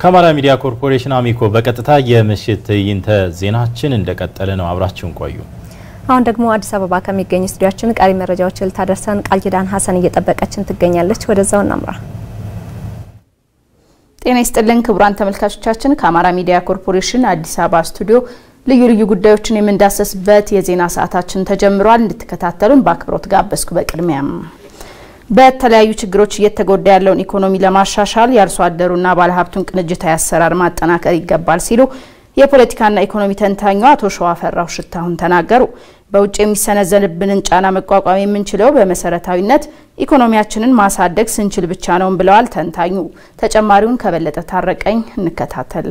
ከአማራ ሚዲያ ኮርፖሬሽን አሚኮ በቀጥታ የምሽት ትዕይንተ ዜናችን እንደቀጠለ ነው። አብራችሁን ቆዩ። አሁን ደግሞ አዲስ አበባ ከሚገኝ ስቱዲዮአችን ቀሪ መረጃዎችን ልታደርሰን ቃል ኪዳን ሐሰን እየጠበቀችን ትገኛለች። ወደዛው እናምራ። ጤና ይስጥልን ክቡራን ተመልካቾቻችን፣ ከአማራ ሚዲያ ኮርፖሬሽን አዲስ አበባ ስቱዲዮ ልዩ ጉዳዮችን የምንዳሰስበት የዜና ሰዓታችን ተጀምሯል። እንድትከታተሉን በአክብሮት ጋበዝኩ። በቅድሚያም በተለያዩ ችግሮች እየተጎዳ ያለውን ኢኮኖሚ ለማሻሻል ያርሶ አደሩና ባለሀብቱን ቅንጅታዊ አሰራር ማጠናከር ይገባል ሲሉ የፖለቲካና ኢኮኖሚ ተንታኙ አቶ ሸዋፈራው ሽታሁን ተናገሩ። በውጭ የሚሰነዘንብንን ጫና መቋቋም የምንችለው በመሰረታዊነት ኢኮኖሚያችንን ማሳደግ ስንችል ብቻ ነው ብለዋል ተንታኙ። ተጨማሪውን ከበለጠ ታረቀኝ እንከታተል።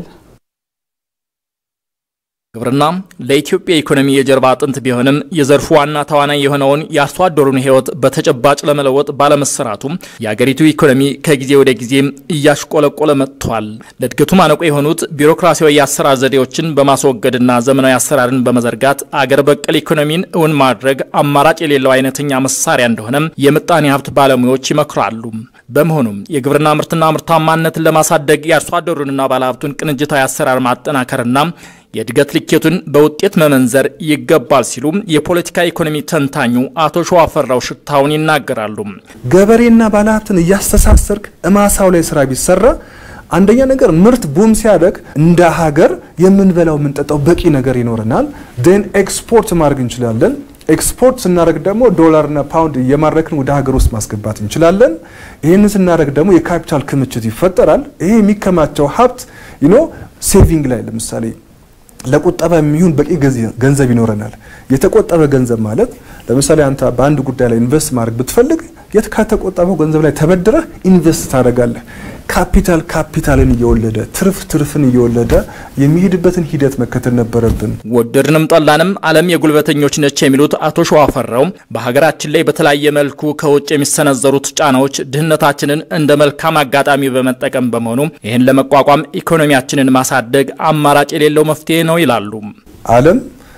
ግብርና ለኢትዮጵያ ኢኮኖሚ የጀርባ አጥንት ቢሆንም የዘርፉ ዋና ተዋናይ የሆነውን የአርሶ አደሩን ህይወት በተጨባጭ ለመለወጥ ባለመሰራቱ የአገሪቱ ኢኮኖሚ ከጊዜ ወደ ጊዜ እያሽቆለቆለ መጥቷል። ለድገቱ ማነቆ የሆኑት ቢሮክራሲያዊ የአሰራር ዘዴዎችን በማስወገድና ዘመናዊ አሰራርን በመዘርጋት አገር በቀል ኢኮኖሚን እውን ማድረግ አማራጭ የሌለው አይነተኛ መሳሪያ እንደሆነ የምጣኔ ሀብት ባለሙያዎች ይመክራሉ። በመሆኑም የግብርና ምርትና ምርታማነትን ለማሳደግ የአርሶ አደሩንና ባለሀብቱን ቅንጅታዊ አሰራር ማጠናከርና የድገት ልኬቱን በውጤት መመንዘር ይገባል ሲሉ የፖለቲካ ኢኮኖሚ ተንታኙ አቶ ሸዋፈራው ሽታሁን ይናገራሉ። ገበሬና ባለሀብትን ያስተሳሰርክ ማሳው ላይ ስራ ቢሰራ አንደኛ ነገር ምርት ቡም ሲያደግ እንደ ሀገር የምንበላው ምንጠጣው በቂ ነገር ይኖርናል። then ኤክስፖርት ማድረግ እንችላለን። ኤክስፖርት ስናደርግ ደግሞ ዶላርና ፓውንድ የማረክን ወደ ሀገር ውስጥ ማስገባት እንችላለን። ይሄን ስናደርግ ደግሞ የካፒታል ክምችት ይፈጠራል። ይሄ የሚከማቸው ሀብት ሴቪንግ ላይ ለምሳሌ ለቁጠባ የሚሆን በቂ ገንዘብ ይኖርናል። የተቆጠበ ገንዘብ ማለት ለምሳሌ አንተ በአንድ ጉዳይ ላይ ኢንቨስት ማድረግ ብትፈልግ የተቆጠበው ገንዘብ ላይ ተበድረህ ኢንቨስት ታደርጋለህ። ካፒታልን እየወለደ ትርፍን እየወለደ የሚሄድበትን ሂደት መከተል ነበረብን። ወደድንም ጠላንም ዓለም የጉልበተኞች ነች የሚሉት አቶ ሸዋፈራው በሀገራችን ላይ በተለያየ መልኩ ከውጭ የሚሰነዘሩት ጫናዎች ድህነታችንን እንደ መልካም አጋጣሚ በመጠቀም በመሆኑ ይህን ለመቋቋም ኢኮኖሚያችንን ማሳደግ አማራጭ የሌለው መፍትሄ ነው ይላሉ። ዓለም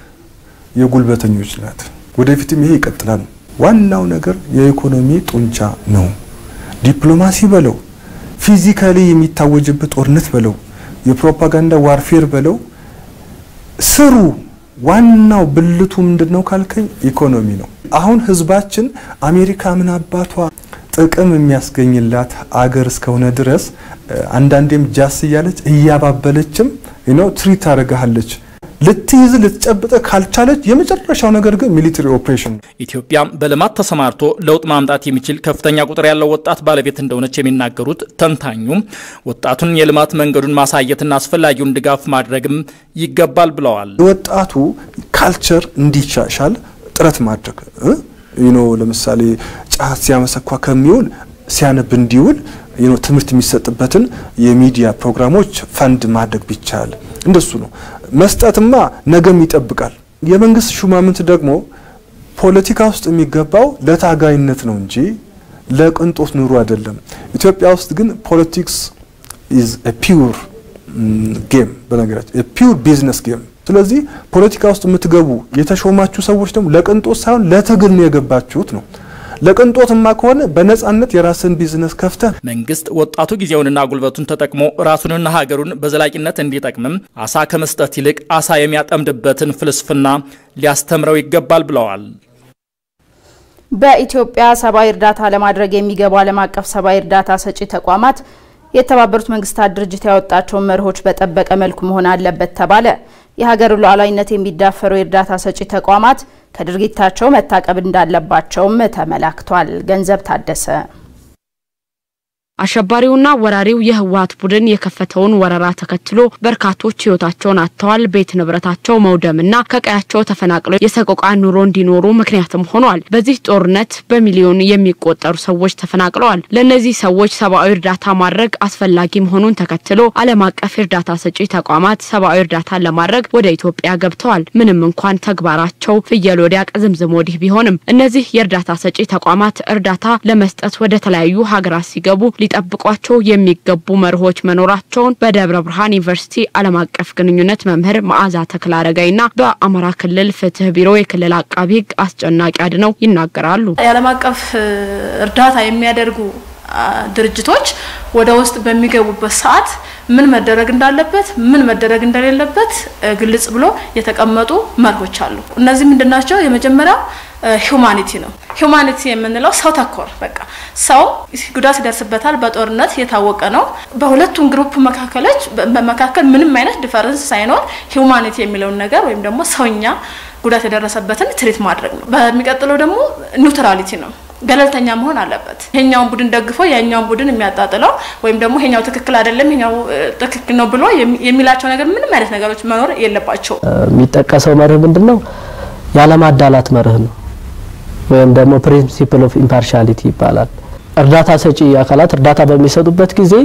የጉልበተኞች ናት። ወደፊትም ይሄ ይቀጥላል። ዋናው ነገር የኢኮኖሚ ጡንቻ ነው። ዲፕሎማሲ በለው ፊዚካሊ የሚታወጅበት ጦርነት በለው የፕሮፓጋንዳ ዋርፌር በለው ስሩ ዋናው ብልቱ ምንድነው ካልከኝ ኢኮኖሚ ነው። አሁን ህዝባችን አሜሪካ ምን አባቷ ጥቅም የሚያስገኝላት አገር እስከሆነ ድረስ አንዳንዴም ጃስ ያለች እያባበለችም ትሪት አረጋለች። ልትይዝ ልትጨብጠ ካልቻለች የመጨረሻው ነገር ግን ሚሊተሪ ኦፕሬሽን። ኢትዮጵያ በልማት ተሰማርቶ ለውጥ ማምጣት የሚችል ከፍተኛ ቁጥር ያለው ወጣት ባለቤት እንደሆነች የሚናገሩት ተንታኙ ወጣቱን የልማት መንገዱን ማሳየትና አስፈላጊውን ድጋፍ ማድረግም ይገባል ብለዋል። ወጣቱ ካልቸር እንዲሻሻል ጥረት ማድረግ ለምሳሌ ጫት ሲያመሰኳ ከሚውል ሲያነብ እንዲውል ትምህርት የሚሰጥበትን የሚዲያ ፕሮግራሞች ፈንድ ማድረግ ቢቻል እንደሱ ነው። መስጠትማ ነገም ይጠብቃል። የመንግስት ሹማምንት ደግሞ ፖለቲካ ውስጥ የሚገባው ለታጋይነት ነው እንጂ ለቅንጦት ኑሮ አይደለም። ኢትዮጵያ ውስጥ ግን ፖለቲክስ is a pure game በነገራችን a pure business game። ስለዚህ ፖለቲካ ውስጥ የምትገቡ የተሾማችሁ ሰዎች ደግሞ ለቅንጦት ሳይሆን ለትግል ነው የገባችሁት ነው። ለቅንጦትማ ከሆነ በነጻነት የራስን ቢዝነስ ከፍተ መንግስት ወጣቱ ጊዜውንና ጉልበቱን ተጠቅሞ ራሱንና ሀገሩን በዘላቂነት እንዲጠቅምም አሳ ከመስጠት ይልቅ አሳ የሚያጠምድበትን ፍልስፍና ሊያስተምረው ይገባል ብለዋል። በኢትዮጵያ ሰብአዊ እርዳታ ለማድረግ የሚገቡ ዓለም አቀፍ ሰብአዊ እርዳታ ሰጪ ተቋማት የተባበሩት መንግስታት ድርጅት ያወጣቸው መርሆች በጠበቀ መልኩ መሆን አለበት ተባለ። የሀገር ሉዓላዊነት የሚዳፈሩ የእርዳታ ሰጪ ተቋማት ከድርጊታቸው መታቀብ እንዳለባቸውም ተመላክቷል። ገንዘብ ታደሰ አሸባሪውና ወራሪው የህወሓት ቡድን የከፈተውን ወረራ ተከትሎ በርካቶች ህይወታቸውን አጥተዋል። ቤት ንብረታቸው መውደምና ከቀያቸው ተፈናቅለው የሰቆቃ ኑሮ እንዲኖሩ ምክንያትም ሆኗል። በዚህ ጦርነት በሚሊዮን የሚቆጠሩ ሰዎች ተፈናቅለዋል። ለነዚህ ሰዎች ሰብአዊ እርዳታ ማድረግ አስፈላጊ መሆኑን ተከትሎ ዓለም አቀፍ እርዳታ ሰጪ ተቋማት ሰብአዊ እርዳታ ለማድረግ ወደ ኢትዮጵያ ገብተዋል። ምንም እንኳን ተግባራቸው ፍየል ወዲያ ቀዝምዝም ወዲህ ቢሆንም እነዚህ የእርዳታ ሰጪ ተቋማት እርዳታ ለመስጠት ወደ ተለያዩ ሀገራት ሲገቡ ሊጠብቋቸው የሚገቡ መርሆች መኖራቸውን በደብረ ብርሃን ዩኒቨርሲቲ ዓለም አቀፍ ግንኙነት መምህር መዓዛ ተክላረጋይና በአማራ ክልል ፍትህ ቢሮ የክልል አቃቢ ህግ አስጨናቂ አድነው ይናገራሉ። ዓለም አቀፍ እርዳታ የሚያደርጉ ድርጅቶች ወደ ውስጥ በሚገቡበት ሰዓት ምን መደረግ እንዳለበት ምን መደረግ እንደሌለበት ግልጽ ብሎ የተቀመጡ መርሆች አሉ። እነዚህ ምንድናቸው? የመጀመሪያው ሂዩማኒቲ ነው። ሂዩማኒቲ የምንለው ሰው ተኮር በቃ ሰው ጉዳት ይደርስበታል በጦርነት የታወቀ ነው። በሁለቱም ግሩፕ መካከል ምንም አይነት ዲፈረንስ ሳይኖር ሂዩማኒቲ የሚለውን ነገር ወይም ደግሞ ሰውኛ ጉዳት የደረሰበትን ትሪት ማድረግ ነው። በሚቀጥለው ደግሞ ኒውትራሊቲ ነው። ገለልተኛ መሆን አለበት። ይሄኛው ቡድን ደግፎ ያኛው ቡድን የሚያጣጥለው ወይም ደግሞ ይሄኛው ትክክል አይደለም ይሄኛው ትክክል ነው ብሎ የሚላቸው ነገር ምንም አይነት ነገሮች መኖር የለባቸው። የሚጠቀሰው መርህ ምንድነው? ያለማዳላት መርህ ነው ወይም ደግሞ ፕሪንሲፕል ኦፍ ኢምፓርሻሊቲ ይባላል። እርዳታ ሰጪ አካላት እርዳታ በሚሰጡበት ጊዜ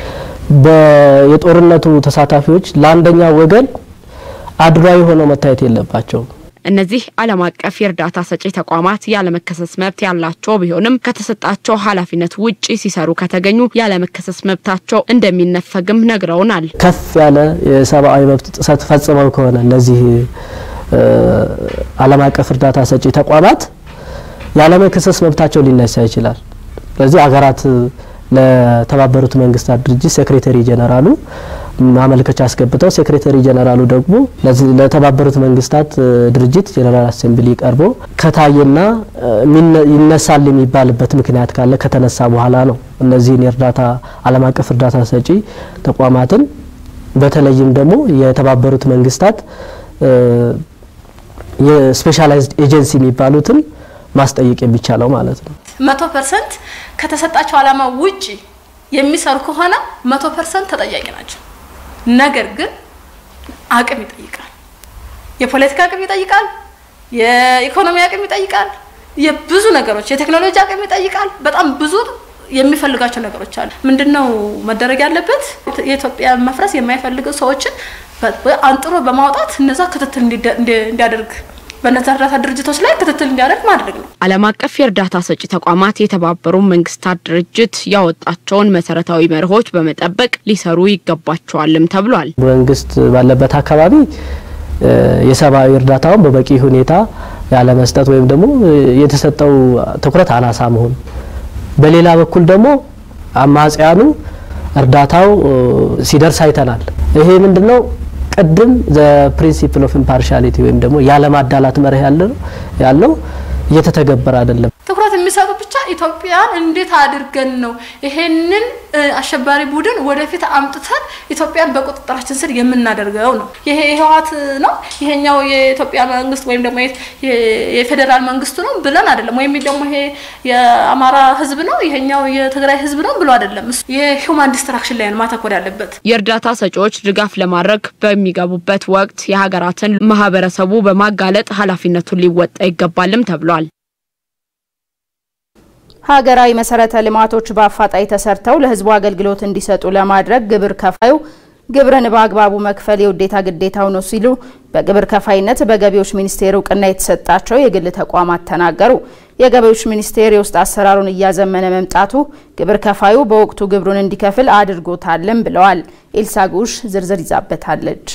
የጦርነቱ ተሳታፊዎች ለአንደኛ ወገን አድሏዊ ሆነው መታየት የለባቸው። እነዚህ ዓለም አቀፍ የእርዳታ ሰጪ ተቋማት ያለመከሰስ መብት ያላቸው ቢሆንም ከተሰጣቸው ኃላፊነት ውጪ ሲሰሩ ከተገኙ ያለመከሰስ መብታቸው እንደሚነፈግም ነግረውናል። ከፍ ያለ የሰብአዊ መብት ጥሰት ፈጽመው ከሆነ እነዚህ ዓለም አቀፍ እርዳታ ሰጪ ተቋማት ያለመከሰስ መብታቸው ሊነሳ ይችላል። ስለዚህ አገራት ለተባበሩት መንግስታት ድርጅት ሴክሬታሪ ጀነራሉ ማመልከቻ አስገብተው ሴክሬታሪ ጀነራሉ ደግሞ ለተባበሩት መንግስታት ድርጅት ጀነራል አሴምብሊ ቀርቦ ከታየና ይነሳል የሚባልበት ምክንያት ካለ ከተነሳ በኋላ ነው እነዚህ የእርዳታ ዓለም አቀፍ እርዳታ ሰጪ ተቋማትን በተለይም ደግሞ የተባበሩት መንግስታት የስፔሻላይዝድ ኤጀንሲ የሚባሉትን ማስጠየቅ የሚቻለው ማለት ነው። 100% ከተሰጣቸው ዓላማ ውጪ የሚሰሩ ከሆነ 100% ተጠያቂ ናቸው። ነገር ግን አቅም ይጠይቃል። የፖለቲካ አቅም ይጠይቃል፣ የኢኮኖሚ አቅም ይጠይቃል፣ የብዙ ነገሮች የቴክኖሎጂ አቅም ይጠይቃል። በጣም ብዙ የሚፈልጋቸው ነገሮች አሉ። ምንድነው መደረግ ያለበት? የኢትዮጵያ መፍረስ የማይፈልጉ ሰዎችን አንጥሮ በማውጣት እነዛ ክትትል እንዲያደርግ በነዛ እርዳታ ድርጅቶች ላይ ክትትል እንዲያደርግ ማድረግ ነው። ዓለም አቀፍ የእርዳታ ሰጪ ተቋማት የተባበሩት መንግስታት ድርጅት ያወጣቸውን መሰረታዊ መርሆች በመጠበቅ ሊሰሩ ይገባቸዋልም ተብሏል። መንግስት ባለበት አካባቢ የሰብአዊ እርዳታውን በበቂ ሁኔታ ያለ መስጠት ወይም ደግሞ የተሰጠው ትኩረት አናሳ መሆን፣ በሌላ በኩል ደግሞ አማጽያኑ እርዳታው ሲደርስ አይተናል። ይሄ ምንድነው? ቀድም the principle of impartiality ወይም ደግሞ ያለማዳላት መርህ ያለው እየተተገበረ አይደለም። ትኩረት የሚሰጡ ብቻ ኢትዮጵያን እንዴት አድርገን ነው ይሄንን አሸባሪ ቡድን ወደፊት አምጥተን ኢትዮጵያን በቁጥጥራችን ስር የምናደርገው ነው። ይሄ ህዋት ነው ይሄኛው የኢትዮጵያ መንግስት ወይም ደግሞ የፌደራል መንግስቱ ነው ብለን አይደለም፣ ወይም ደግሞ ይሄ የአማራ ህዝብ ነው ይሄኛው የትግራይ ህዝብ ነው ብሎ አይደለም። የሂውማን ዲስትራክሽን ላይ ማተኮር ያለበት። የእርዳታ ሰጪዎች ድጋፍ ለማድረግ በሚገቡበት ወቅት የሀገራትን ማህበረሰቡ በማጋለጥ ኃላፊነቱን ሊወጣ ይገባልም ተብሏል። ሀገራዊ መሰረተ ልማቶች በአፋጣኝ ተሰርተው ለህዝቡ አገልግሎት እንዲሰጡ ለማድረግ ግብር ከፋዩ ግብርን በአግባቡ መክፈል የውዴታ ግዴታው ነው ሲሉ በግብር ከፋይነት በገቢዎች ሚኒስቴር እውቅና የተሰጣቸው የግል ተቋማት ተናገሩ። የገቢዎች ሚኒስቴር የውስጥ አሰራሩን እያዘመነ መምጣቱ ግብር ከፋዩ በወቅቱ ግብሩን እንዲከፍል አድርጎታልም ብለዋል። ኤልሳጉሽ ዝርዝር ይዛበታለች።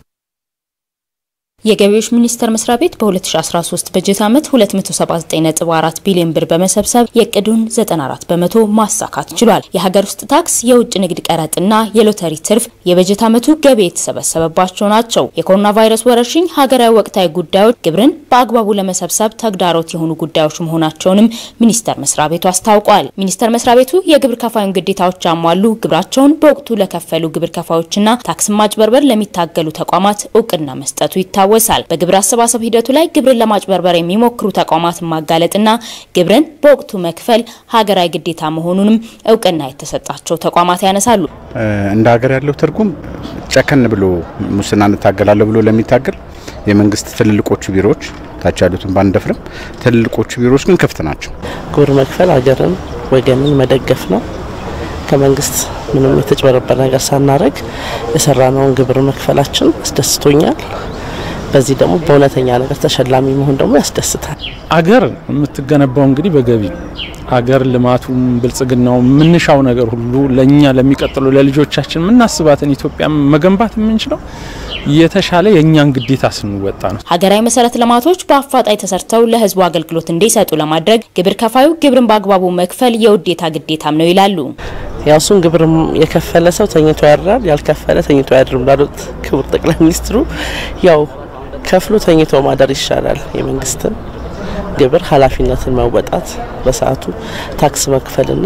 የገቢዎች ሚኒስቴር መስሪያ ቤት በ2013 በጀት ዓመት 279.4 ቢሊዮን ብር በመሰብሰብ የቅዱን 94% ማሳካት ችሏል። የሀገር ውስጥ ታክስ፣ የውጭ ንግድ ቀረጥና የሎተሪ ትርፍ የበጀት ዓመቱ ገቢ የተሰበሰበባቸው ናቸው። የኮሮና ቫይረስ ወረርሽኝ ሀገራዊ ወቅታዊ ጉዳዮች ግብርን በአግባቡ ለመሰብሰብ ተግዳሮት የሆኑ ጉዳዮች መሆናቸውንም ሚኒስቴር መስሪያ ቤቱ አስታውቋል። ሚኒስቴር መስሪያ ቤቱ የግብር ከፋዩን ግዴታዎች አሟሉ ግብራቸውን በወቅቱ ለከፈሉ ግብር ከፋዮችና ታክስ ማጭበርበር ለሚታገሉ ተቋማት እውቅና መስጠቱ ይታወቃል። በግብር አሰባሰብ ሂደቱ ላይ ግብርን ለማጭበርበር የሚሞክሩ ተቋማትን ማጋለጥና ግብርን በወቅቱ መክፈል ሀገራዊ ግዴታ መሆኑንም እውቅና የተሰጣቸው ተቋማት ያነሳሉ። እንደ ሀገር ያለው ትርጉም ጨከን ብሎ ሙስናን ታገላለ ብሎ ለሚታገል የመንግስት ትልልቆቹ ቢሮዎች ታች ያሉትን ባንደፍርም ትልልቆቹ ቢሮዎች ግን ክፍት ናቸው። ግብር መክፈል ሀገርን ወገንን መደገፍ ነው። ከመንግስት ምንም የተጨበረበረ ነገር ሳናረግ የሰራነውን ግብር መክፈላችን አስደስቶኛል። በዚህ ደግሞ በእውነተኛ ነገር ተሸላሚ መሆን ደግሞ ያስደስታል። አገር የምትገነባው እንግዲህ በገቢ አገር ልማቱም ብልጽግናው ምንሻው ነገር ሁሉ ለኛ ለሚቀጥሉ ለልጆቻችን ምናስባትን ኢትዮጵያ መገንባት የምንችለው የተሻለ የኛን ግዴታ ስንወጣ ነው። ሀገራዊ መሰረተ ልማቶች በአፋጣኝ ተሰርተው ለህዝቡ አገልግሎት እንዲሰጡ ለማድረግ ግብር ከፋዩ ግብርን በአግባቡ መክፈል የውዴታ ግዴታም ነው ይላሉ። ያው እሱን ግብር የከፈለ ሰው ተኝቶ ያድራል፣ ያልከፈለ ተኝቶ ያድርም ላሉት ክቡር ጠቅላይ ሚኒስትሩ ያው ከፍሎ ተኝቶ ማደር ይሻላል። የመንግስትን ግብር ኃላፊነትን መወጣት በሰዓቱ ታክስ መክፈልና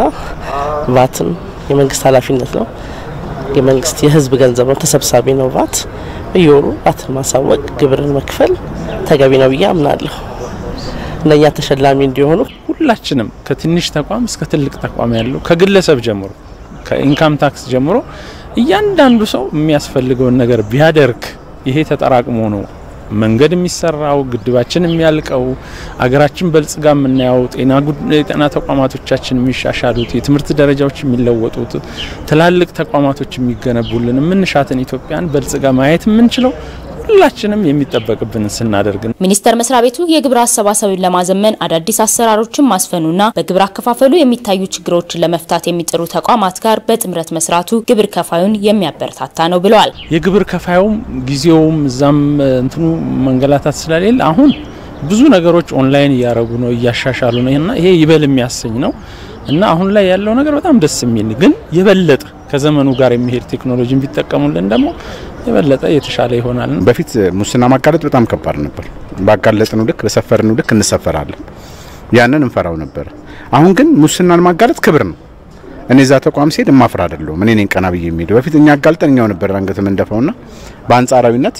ቫትን የመንግስት ኃላፊነት ነው። የመንግስት የህዝብ ገንዘብ ነው፣ ተሰብሳቢ ነው። ቫት በየወሩ ቫትን ማሳወቅ ግብርን መክፈል ተገቢ ነው ብዬ አምናለሁ። እነኛ ተሸላሚ እንዲሆኑ ሁላችንም ከትንሽ ተቋም እስከ ትልቅ ተቋም ያለው ከግለሰብ ጀምሮ ከኢንካም ታክስ ጀምሮ እያንዳንዱ ሰው የሚያስፈልገውን ነገር ቢያደርግ ይሄ ተጠራቅሞ ነው መንገድ የሚሰራው ግድባችን የሚያልቀው አገራችን በልጽጋ የምናየው ጤና ተቋማቶቻችን የሚሻሻሉት የትምህርት ደረጃዎች የሚለወጡት ትላልቅ ተቋማቶች የሚገነቡልን ምንሻትን ኢትዮጵያን በልጽጋ ማየት የምንችለው ሁላችንም የሚጠበቅብን ስናደርግ ነው። ሚኒስተር መስሪያ ቤቱ የግብር አሰባሰብን ለማዘመን አዳዲስ አሰራሮችን ማስፈኑና በግብር አከፋፈሉ የሚታዩ ችግሮችን ለመፍታት የሚጥሩ ተቋማት ጋር በጥምረት መስራቱ ግብር ከፋዩን የሚያበረታታ ነው ብለዋል። የግብር ከፋዩም ጊዜውም እዛም እንትኑ መንገላታት ስለሌለ አሁን ብዙ ነገሮች ኦንላይን ያያረጉ ነው ያሻሻሉ ነውና ይሄ ይበል የሚያሰኝ ነው እና አሁን ላይ ያለው ነገር በጣም ደስ የሚል ግን የበለጠ ከዘመኑ ጋር የሚሄድ ቴክኖሎጂን ቢጠቀሙልን ደግሞ የበለጠ የተሻለ ይሆናል። በፊት ሙስና ማጋለጥ በጣም ከባድ ነበር። ባጋለጥነው ልክ በሰፈርነው ልክ እንሰፈራለን። ያንን እንፈራው ነበር። አሁን ግን ሙስናን ማጋለጥ ክብር ነው። እኔ ዛ ተቋም ሲሄድ ማፍራ አይደለም። እኔ ነኝ ቀና ብዬ የሚሄደው። በፊት እኛ አጋልጠኛው ነበር አንገትም እንደፈውና በአንጻራዊነት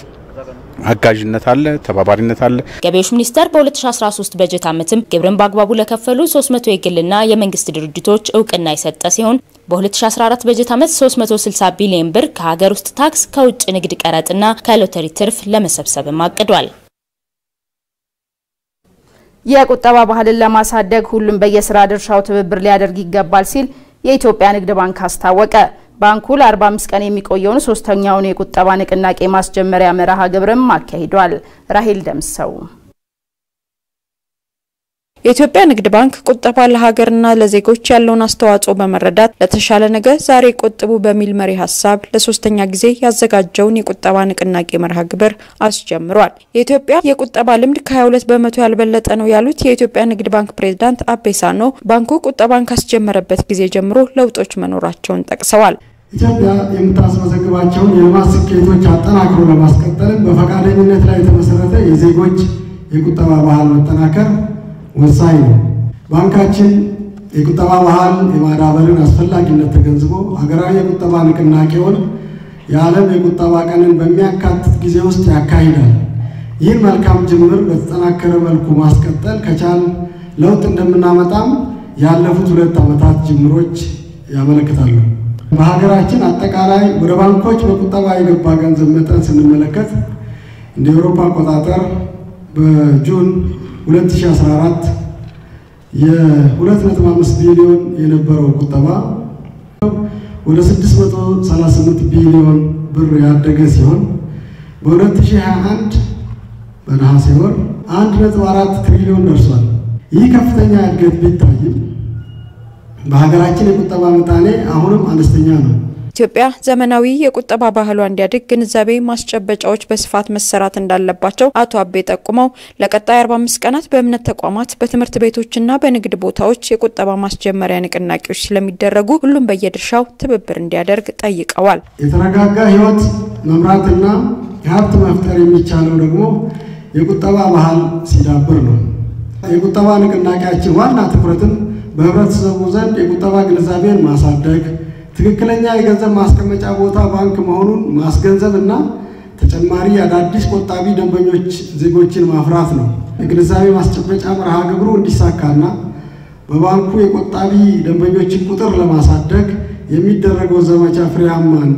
አጋዥነት አለ፣ ተባባሪነት አለ። ገቢዎች ሚኒስቴር በ2013 በጀት ዓመትም ግብርን በአግባቡ ለከፈሉ 300 የግልና የመንግስት ድርጅቶች እውቅና የሰጠ ሲሆን በ2014 በጀት ዓመት 360 ቢሊዮን ብር ከሀገር ውስጥ ታክስ ከውጭ ንግድ ቀረጥና ከሎተሪ ትርፍ ለመሰብሰብ ማቅዷል። የቁጠባ ባህልን ለማሳደግ ሁሉም በየስራ ድርሻው ትብብር ሊያደርግ ይገባል ሲል የኢትዮጵያ ንግድ ባንክ አስታወቀ። ባንኩ ለ45 ቀን የሚቆየውን ሶስተኛውን የቁጠባ ንቅናቄ ማስጀመሪያ መርሃ ግብርም አካሂዷል። ራሄል ደምሰው የኢትዮጵያ ንግድ ባንክ ቁጠባ ለሀገርና ለዜጎች ያለውን አስተዋጽኦ በመረዳት ለተሻለ ነገር ዛሬ ቆጥቡ በሚል መሪ ሀሳብ ለሶስተኛ ጊዜ ያዘጋጀውን የቁጠባ ንቅናቄ መርሃ ግብር አስጀምሯል። የኢትዮጵያ የቁጠባ ልምድ ከ22 በመቶ ያልበለጠ ነው ያሉት የኢትዮጵያ ንግድ ባንክ ፕሬዝዳንት አቤሳኖ ባንኩ ቁጠባን ካስጀመረበት ጊዜ ጀምሮ ለውጦች መኖራቸውን ጠቅሰዋል። ኢትዮጵያ የምታስመዘግባቸውን የልማት ስኬቶች አጠናክሮ ለማስቀጠል በፈቃደኝነት ላይ የተመሰረተ የዜጎች የቁጠባ ባህል መጠናከር ወሳኝ ነው። ባንካችን የቁጠባ ባህል የማዳበርን አስፈላጊነት ተገንዝቦ ሀገራዊ የቁጠባ ንቅናቄውን የዓለም የቁጠባ ቀንን በሚያካትት ጊዜ ውስጥ ያካሂዳል። ይህን መልካም ጅምር በተጠናከረ መልኩ ማስቀጠል ከቻል ለውጥ እንደምናመጣም ያለፉት 2 ዓመታት ጅምሮች ያመለክታሉ። በሀገራችን አጠቃላይ ወደ ባንኮች በቁጠባ የገባ ገንዘብ መጠን ስንመለከት እንደ አውሮፓ አቆጣጠር በጁን 2014 የ2.5 ቢሊዮን የነበረው ቁጠባ ወደ 638 ቢሊዮን ብር ያደገ ሲሆን በ2021 በነሐሴ ወር 1.4 ትሪሊዮን ደርሷል። ይህ ከፍተኛ እድገት ቢታይም በሀገራችን የቁጠባ ምጣኔ አሁንም አነስተኛ ነው። ኢትዮጵያ ዘመናዊ የቁጠባ ባህሏ እንዲያድግ ግንዛቤ ማስጨበጫዎች በስፋት መሰራት እንዳለባቸው አቶ አቤ ጠቁመው ለቀጣይ 45 ቀናት በእምነት ተቋማት በትምህርት ቤቶችና በንግድ ቦታዎች የቁጠባ ማስጀመሪያ ንቅናቄዎች ስለሚደረጉ ሁሉም በየድርሻው ትብብር እንዲያደርግ ጠይቀዋል። የተረጋጋ ህይወት መምራትና ሀብት መፍጠር የሚቻለው ደግሞ የቁጠባ ባህል ሲዳብር ነው። የቁጠባ ንቅናቄያችን ዋና ትኩረትን በህብረተሰቡ ዘንድ የቁጠባ ግንዛቤን ማሳደግ ትክክለኛ የገንዘብ ማስቀመጫ ቦታ ባንክ መሆኑን ማስገንዘብና ተጨማሪ አዳዲስ ቆጣቢ ደንበኞች ዜጎችን ማፍራት ነው። የግንዛቤ ማስጨበጫ መርሃ ግብሩ እንዲሳካና በባንኩ የቆጣቢ ደንበኞችን ቁጥር ለማሳደግ የሚደረገው ዘመቻ ፍሬያማ እንዲሆን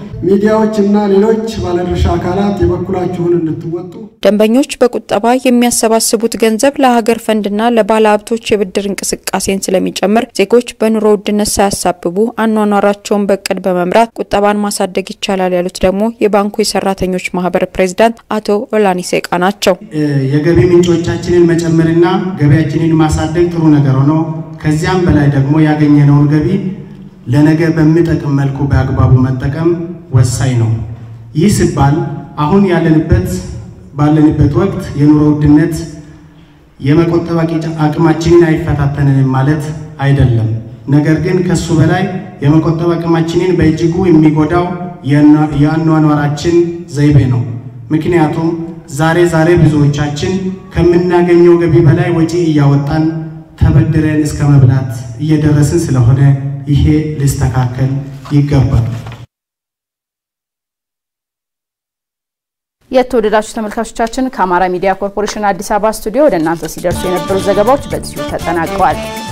ሚዲያዎችና ሌሎች ባለድርሻ አካላት የበኩላችሁን እንድትወጡ ደንበኞች በቁጠባ የሚያሰባስቡት ገንዘብ ለሀገር ፈንድና ለባለ ሀብቶች የብድር እንቅስቃሴን ስለሚጨምር ዜጎች በኑሮ ውድነት ሳያሳብቡ አኗኗራቸውን በቅድ በመምራት ቁጠባን ማሳደግ ይቻላል ያሉት ደግሞ የባንኩ የሰራተኞች ማህበር ፕሬዝዳንት አቶ ኦላኒ ሴቃ ናቸው። የገቢ ምንጮቻችንን መጨመርና ገቢያችንን ማሳደግ ጥሩ ነገር ነው። ከዚያም በላይ ደግሞ ያገኘነውን ገቢ ለነገ በሚጠቅም መልኩ በአግባቡ መጠቀም ወሳኝ ነው። ይህ ሲባል አሁን ባለንበት ወቅት የኑሮ ውድነት የመቆጠብ አቅማችንን አይፈታተነንም ማለት አይደለም። ነገር ግን ከሱ በላይ የመቆጠብ አቅማችንን በእጅጉ የሚጎዳው የአኗኗራችን ዘይቤ ነው። ምክንያቱም ዛሬ ብዙዎቻችን ከምናገኘው ገቢ በላይ ወጪ እያወጣን ተበድረን እስከ መብላት እየደረስን ስለሆነ ይሄ ሊስተካከል ይገባል። የተወደዳችሁ ተመልካቾቻችን ከአማራ ሚዲያ ኮርፖሬሽን አዲስ አበባ ስቱዲዮ ወደ እናንተ ሲደርሱ የነበሩ ዘገባዎች በዚሁ ተጠናቀዋል።